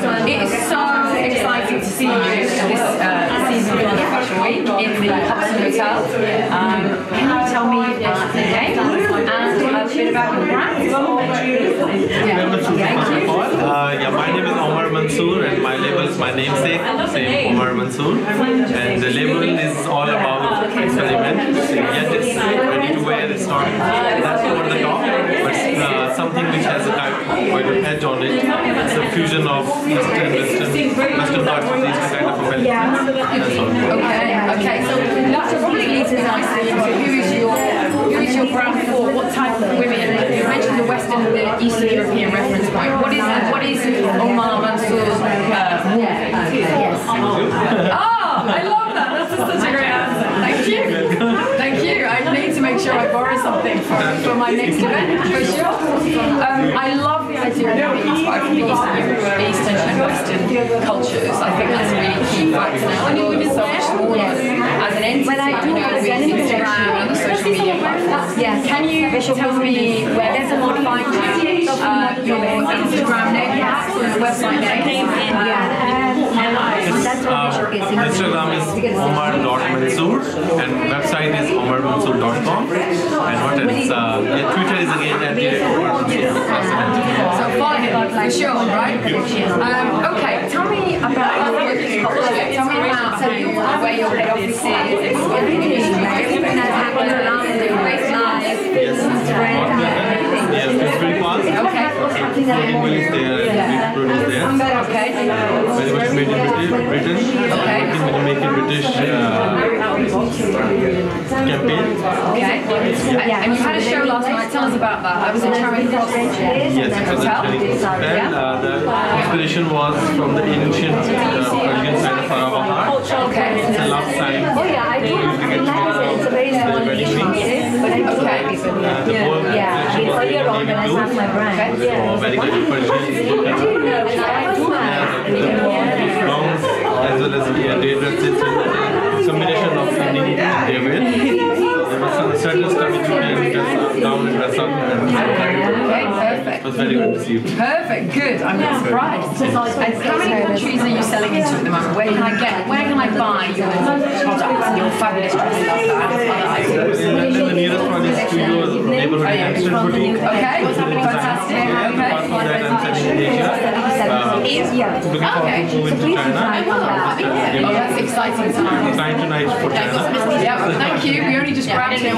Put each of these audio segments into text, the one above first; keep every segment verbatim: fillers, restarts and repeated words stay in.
It is so exciting to see you this uh, season of London Fashion Week in the Hudson Hotel. Um, can you tell me about the name and a bit about your brand? Uh, yeah, my name is Omar Mansoor and my label is my namesake, same Omar Mansoor. And the label is all about experiment. Yet it's ready to wear, it's not that's over the top, but it's uh, something which has a kind of quite an edge on it. It's a fusion of Eastern, Western, Western parts of these kind of events. That's all. Okay, okay, so that probably leads me nicely into who is your who is your brand for? What type of women? You mentioned the Western and the Eastern European reference point. What is what is Omar Mansoor's uh, yes. Oh, I love that. That's just such a great answer. Thank you. Thank you. I need to make sure I borrow something for, for my next event, for sure. Um, I love the idea of being inspired from the Eastern, Eastern and Western cultures. I think that's a really key factor now. And it is so much smaller as an entity, you know, with Instagram and other social media platforms. Yes. Can you tell me where there's a lot of find you? Uh, your Instagram name, perhaps, or your website name? That's Uh, Instagram is omar dot mansoor and website is omar mansoor dot com. And what else? Uh, yeah, Twitter is again at the Omar Mansoor. So follow him, for sure, right? Um, okay, tell me about your working culture. Tell me about so you, where your head office is. Everything that's happening around the great life, Instagram, everything. Yes, it's very fast. Okay. Everyone is there and we produce there. Okay. Very much made in Britain. Britain. Okay. Working with the Make in British uh, campaign. Okay. And you had a show last night. Tell us about that. I was at Charing Cross. Yes, it was a Charing Cross. And uh, the inspiration was from the ancient uh, Persian side of Arabic. Okay. It's a love sign. Oh yeah, I do. It's a very small niche market, but I do like it. Uh, the whole Yeah, I mean, earlier on when I started my brand. So very good Persian. Gowns as well as yeah, day dresses. It's a combination of Indian and David. There was some certain stuff which you can dress down and dress up. Okay, perfect. It was very well received. Perfect, good. I'm not surprised. And how many countries are you selling into at the moment? Where can I get? Where can I buy your products and your fabulous dresses like that? In London, the nearest one is to your neighborhood Hampstead boutique. Okay, fantastic. Okay. Apart from that, I'm selling in Asia. Uh, looking forward to move into China. Oh, that's exciting time. Trying tonight for China. Yeah, well, thank you. We only just grabbed it today.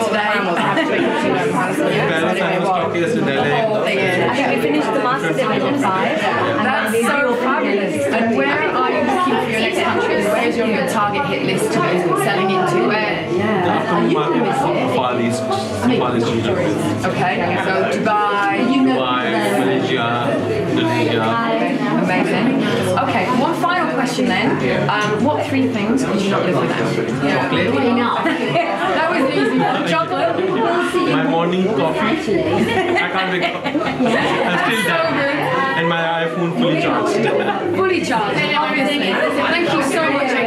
Paris, I was talking yesterday. I think we finished the Master Division five. That's so fabulous. And where are you looking for your next countries? Where is your, your target hit list to be selling into? Where? The upcoming market is from Far East, Far East region. Okay, so Dubai. Dubai, Malaysia, Indonesia. Amazing. Okay, one final question then. Um, what three things could you not live without? Chocolate. That was an easy one. Chocolate. My morning coffee. I can't drink coffee. I'm still there. And my iPhone fully charged. Fully charged, obviously. Thank you so much.